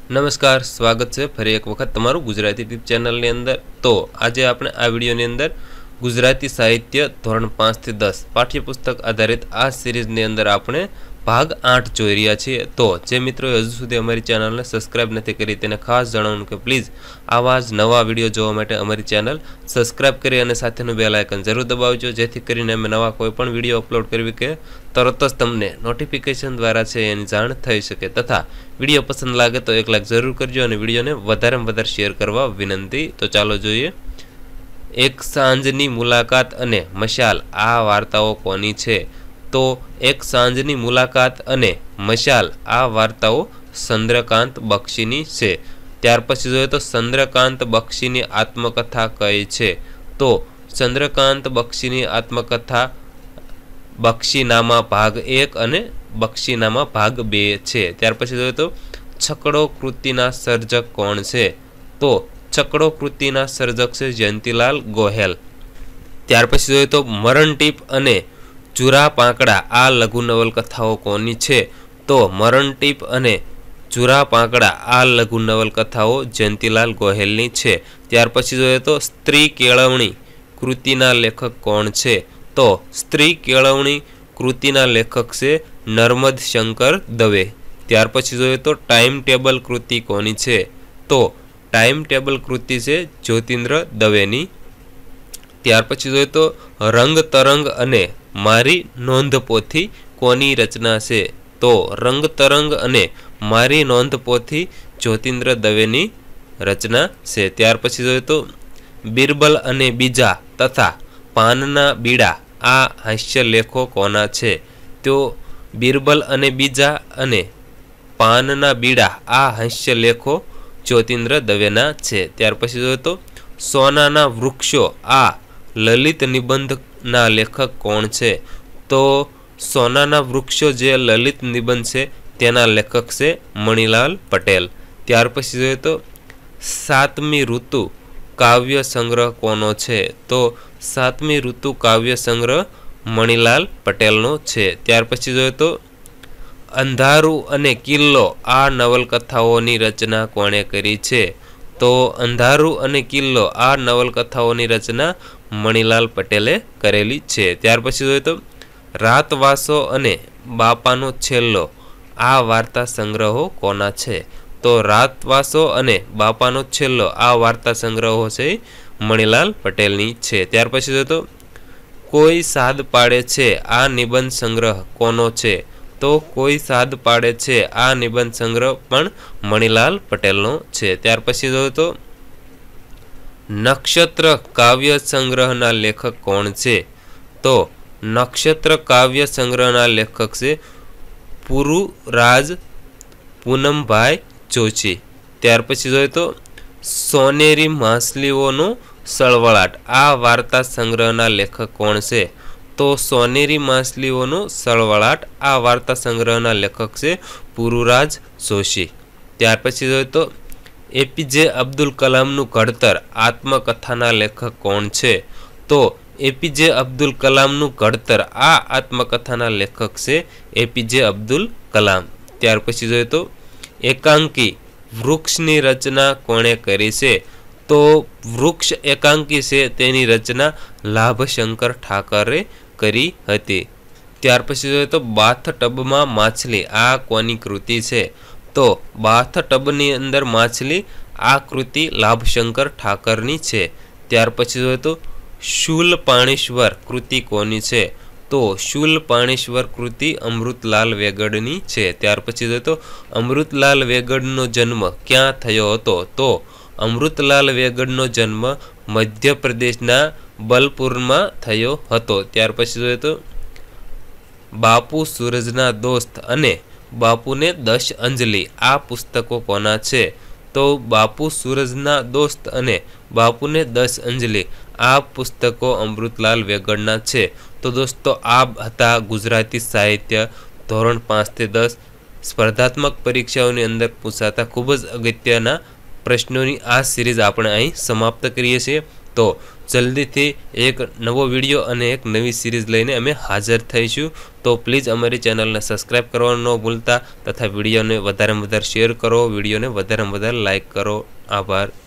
नमस्कार, स्वागत है फरी एक वखत तमारू गुजराती यूट्यूब चैनल अंदर। तो आज आपने आ विडियो अंदर गुजराती साहित्य धोरण 5 થી 10 पाठ्यपुस्तक आधारित आ सीरीज ने अंदर आपने भाग 8 જોઈ રહ્યા છીએ। तो जे मित्रों हजू सुधी अमरी चैनल ने सब्सक्राइब नहीं करी तेने खास जणावुं के प्लीज आवा ज नवा विडियो जोवा माटे अमरी चैनल सब्सक्राइब करी अने साथेनुं बेल आइकन जरूर दबावजो, जेथी करीने अमे नवा कोईपण विडियो अपलोड करवी के तरत ज तमने नोटिफिकेशन द्वारा छे एनी जाण थई शके। तथा विडियो पसंद लागे तो एक लाइक जरूर करजो अने विडियोने वधारेमां वधारे शेर करवा विनंती। तो चालो जोईए। एक सांजनी मुलाकात अने मशाल आ वार्ताओ कोनी छे? तो एक सांजनी मुलाकात अने मशाल आ वार्ताओ चंद्रकांत बक्षीनी छे। त्यार पछी जोईए तो चंद्रकांत बक्षीनी आत्मकथा कई छे? तो चंद्रकांत बक्षीनी आत्मकथा बक्षीनामा भाग 1 अने बक्षीनामा भाग 2 छे। त्यार पछी जोईए तो छकड़ो कृतिना सर्जक कोण छे? तो छकड़ो कृतिना सर्जक छे जयंतीलाल गोहेल। त्यार पछी जोईए तो मरण टीप अने चूरा पांकड़ा आ लघु नवलकथाओ कोनी छे? तो मरण टीप अने चूरा पांकड़ा आ लघु नवलकथाओ जयंतीलाल गोहेलनी छे। त्यार पछी जोईए तो स्त्री केळवणी कृतिना लेखक कोण छे? तो स्त्री केळवणी कृतिना लेखक छे नर्मद शंकर दवे। त्यार पछी जोईए तो टाइम टेबल कृति कोनी छे? तो टाइम टेबल कृति छे ज्योतिन्द्र दवेनी। त्यार पछी जोईए तो रंग तरंग अने मारी नोंध पोथी कोनी रचना छे? तो रंग तरंग अने मारी नोंध पोथी ज्योतिन्द्र दवेनी रचना छे। त्यार पछी जोईए तो बीरबल अने बीजा तथा पानना बीड़ा आ हास्य लेखो कोना छे? तो बीरबल अने बीजा अने पानना बीड़ा आ हास्य लेखो ज्योतिन्द्र दवेना छे। त्यार पछी जोईए तो सोनाना वृक्षो आ ललित निबंध ना लेखक कोण छे? तो सोनाना वृक्षो जे ललित निबंध छे तेना लेखक छे मणिलाल पटेल। त्यार पछी जोईए तो सातमी ऋतु काव्य संग्रह कोनो छे? तो सातमी ऋतु काव्य संग्रह मणिलाल पटेलनो छे। त्यार पछी जोईए तो अंधारू अने किल्लो आ नवलकथाओनी रचना कोणे करी छे? तो अंधारू अने किल्लो आ नवलकथाओनी रचना मणिलाल पटेले करेली छे। त्यार पछी जोईए तो रातवासो अने बापानो छेल्लो आ वार्ता संग्रहो कोना छे? तो रातवासो अने बापानो छेल्लो आ वार्ता संग्रहो छे मणिलाल पटेलनी छे। त्यार पछी जोईए तो कोई साद पाड़े छे आ निबंध संग्रह कोनो छे? तो कोई साद पाड़े छे आ निबंध संग्रह पण मणिलाल पटेलनो छे। त्यार पछी जोईए तो नक्षत्र काव्य संग्रहना लेखक कोण छे? तो नक्षत्र काव्य संग्रहना लेखक छे पुरुराज पूनमभाई जोशी। त्यार पछी जोईए तो सोनेरी माछलीओनो सळवळाट आ वार्ता संग्रहना लेखक कोण छे? तो सोनेरी माछलीओनो सळवळाट आ वार्ता संग्रहना लेखक छे पुरुराज जोशी। त्यार पछी जोईए तो एपीजे अब्दुल कलामनु घड़तर आत्मकथाना लेखक कोण छे? तो एपीजे अब्दुल कलामनु घड़तर आ आत्मकथाना लेखक छे एपीजे अब्दुल कलाम। त्यार पछी जोईए तो एकांकी वृक्षनी रचना कोणे करी छे? तो वृक्ष एकांकी छे तेनी रचना लाभशंकर ठाकरे करी हती। त्यार पछी जोईए तो बाथ टबमां माछली आ कोनी कृति छे? तो बाथ टबनी अंदर माछली आ कृति लाभशंकर ठाकरनी छे। त्यार पछी जोईए तो शूलपाणेश्वर कृति कोनी छे? तो शूलपाणेश्वर कृति अमृतलाल वेगड़नी छे। त्यार पछी जोईए तो अमृतलाल वेगड़नो जन्म क्यां थयो हतो? तो अमृतलाल वेगड़नो जन्म मध्य प्रदेशना बलपुरमा थयो हतो। त्यार पछी जोईए तो बापू सूरजना दोस्त अने बापूने 10 अंजलि आ पुस्तकों कोना छे? तो बापू सूरजना दोस्त अने बापूने 10 अंजलि आ पुस्तकों अमृतलाल वेगड़ना छे। तो दोस्तों आ हता गुजराती साहित्य धोरण 5 થી 10 स्पर्धात्मक परीक्षाओनी अंदर पूछाता खूब ज अगत्यना प्रश्नों आ सीरीज આપણે અહીં સમાપ્ત કરીએ છીએ। તો જલ્દીથી એક નવો વિડીયો અને એક નવી સિરીઝ લઈને અમે હાજર થઈશું। તો પ્લીઝ અમારી ચેનલને સબસ્ક્રાઈબ કરવાનું ન ભૂલતા તથા વિડીયોને વધારેમાં વધારે શેર કરો, વિડીયોને વધારેમાં વધારે લાઇક કરો। આભાર।